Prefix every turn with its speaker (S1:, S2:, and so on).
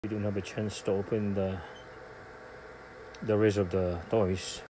S1: We don't have a chance to open the rest of the toys.